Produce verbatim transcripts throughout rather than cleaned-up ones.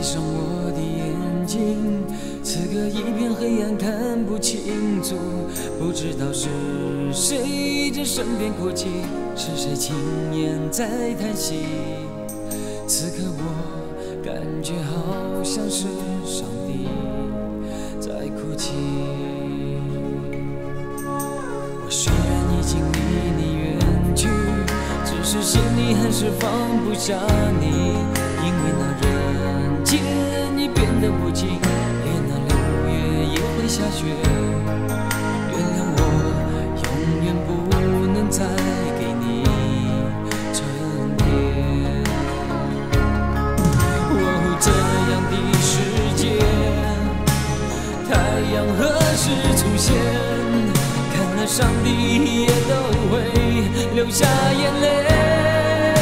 上我的眼睛，此刻一片黑暗，看不清楚，不知道是谁在身边哭泣，是谁轻言在叹息。此刻我感觉好像是上帝在哭泣。我虽然已经离你远去，只是心里还是放不下你，因为那人间已变得无情，连那六月也会下雪。原谅我永远不能再给你春天。哦，这样的世界，太阳何时出现？看了上帝也都会流下眼泪。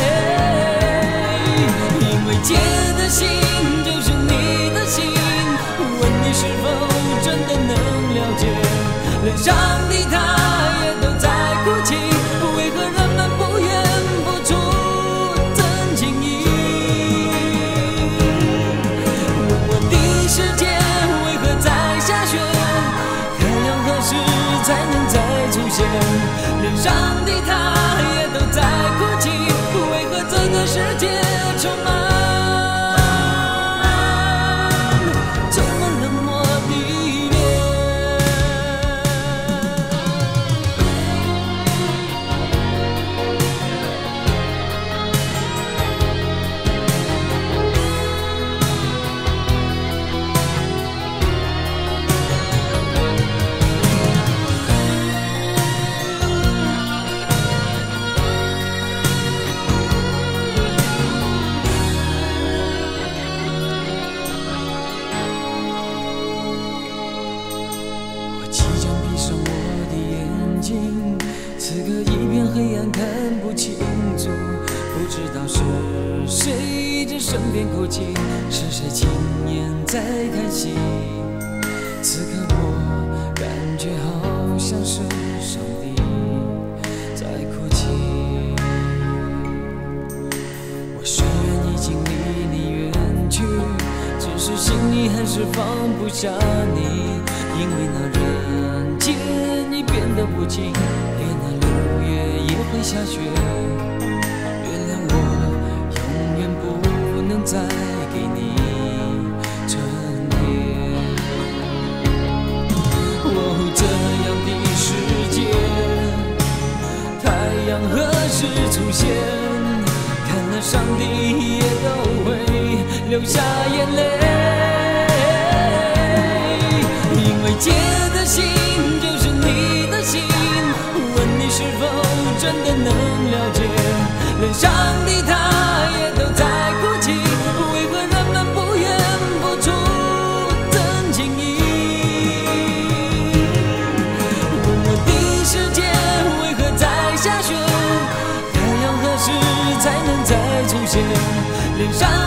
借的心就是你的心，问你是否真的能了解？连上帝他也都在哭泣，为何人们不愿付出真情意？问我的世界为何在下雪？太阳何时才能再出现？连上帝他也都在哭泣，为何这个世界充满此刻一片黑暗，看不清楚，不知道是谁在身边哭泣，是谁轻言在叹息。此刻我感觉好像是上帝在哭泣。我虽然已经离你远去，只是心里还是放不下你，因为那人间已变得无情，连那六月也会下雪。原谅我永远不能再给你春天。哦，这样的世界，太阳何时出现？看了上帝也都会流下眼泪，因为借的心就是你的心，问你是否真的能了解？连上帝他也都在哭泣，为何人们不愿付出真情意？问我的世界为何在下雪？太阳何时才能再出现？连上